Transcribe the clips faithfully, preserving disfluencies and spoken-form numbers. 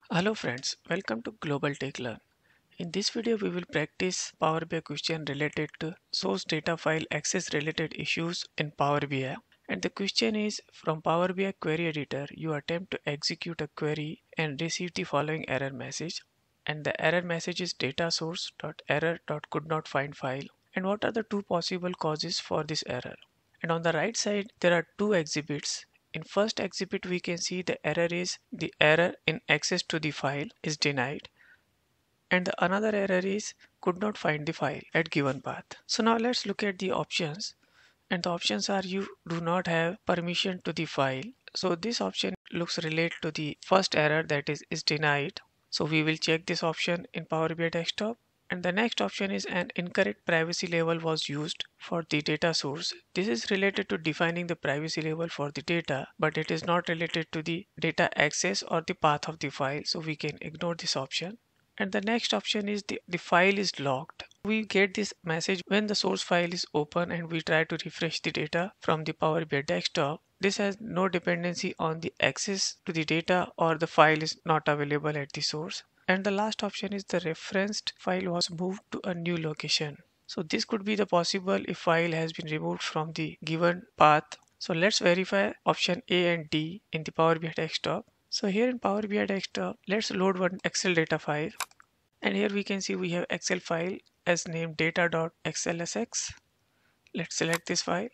Hello friends, welcome to Global Tech Learn. In this video, we will practice Power B I question related to source data file access related issues in Power B I. And the question is, from Power B I Query Editor, you attempt to execute a query and receive the following error message. And the error message is data source dot error dot could not find file. And what are the two possible causes for this error? And on the right side, there are two exhibits. In first exhibit, we can see the error is the error in access to the file is denied. And the another error is could not find the file at given path. So now let's look at the options. And the options are you do not have permission to the file. So this option looks related to the first error, that is is denied. So we will check this option in Power B I Desktop. And the next option is an incorrect privacy level was used for the data source. This is related to defining the privacy level for the data, but it is not related to the data access or the path of the file. So we can ignore this option. And the next option is the, the file is locked. We get this message when the source file is open and we try to refresh the data from the Power B I Desktop. This has no dependency on the access to the data or the file is not available at the source. And the last option is the referenced file was moved to a new location. So this could be the possible if file has been removed from the given path. So let's verify option A and D in the Power B I Desktop. So here in Power B I Desktop, let's load one Excel data file. And here we can see we have Excel file as named data.xlsx. Let's select this file.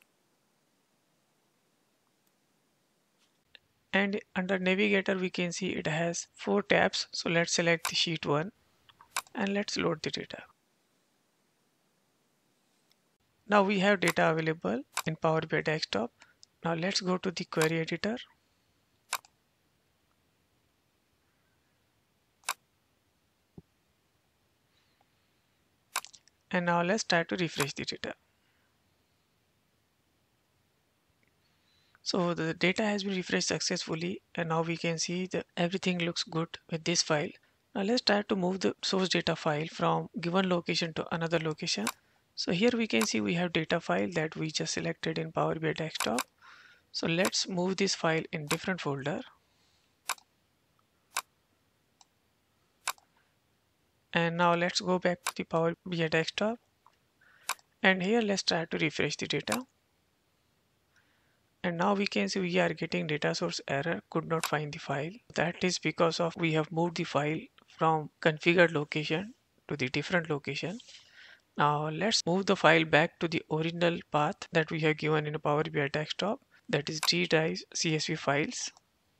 And under navigator we can see it has four tabs. So let's select the sheet one and let's load the data. Now we have data available in Power B I Desktop. Now let's go to the query editor. And now let's try to refresh the data. So the data has been refreshed successfully and now we can see that everything looks good with this file. Now let's try to move the source data file from given location to another location. So here we can see we have data file that we just selected in Power B I Desktop. So let's move this file in different folder. And now let's go back to the Power B I Desktop. And here let's try to refresh the data. And now we can see we are getting data source error, could not find the file. That is because of we have moved the file from configured location to the different location. Now let's move the file back to the original path that we have given in a Power B I Desktop, that is D drive C S V files.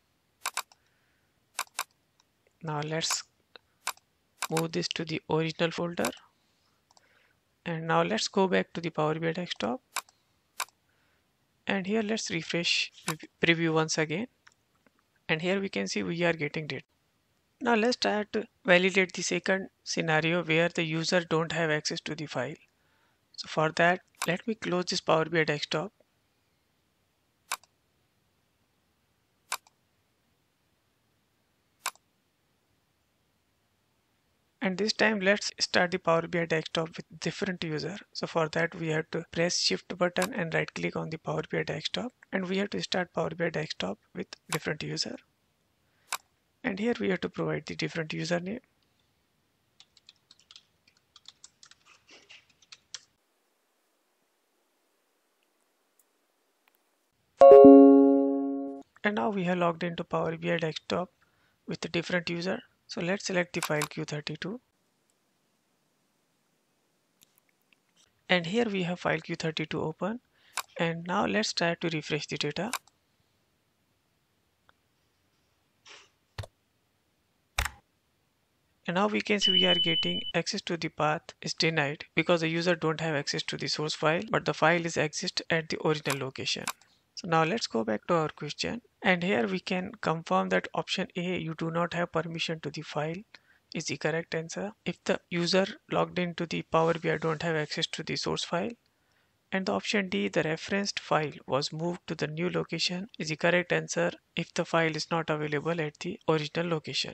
Now let's move this to the original folder. And now let's go back to the Power B I Desktop. And here let's refresh preview once again. And here we can see we are getting data. Now let's try to validate the second scenario where the user don't have access to the file. So for that, let me close this Power B I Desktop. And this time let's start the Power B I Desktop with different user. So for that we have to press shift button and right click on the Power B I Desktop. And we have to start Power B I Desktop with different user. And here we have to provide the different username. And now we have logged into Power B I Desktop with a different user. So let's select the file Q thirty-two. And here we have file Q thirty-two open. And now let's try to refresh the data. And now we can see we are getting access to the path is denied because the user don't have access to the source file, but the file is exist at the original location. So now let's go back to our question. And here we can confirm that option A, you do not have permission to the file, is the correct answer. If the user logged into the Power B I don't have access to the source file. And the option D, the referenced file was moved to the new location, is the correct answer if the file is not available at the original location.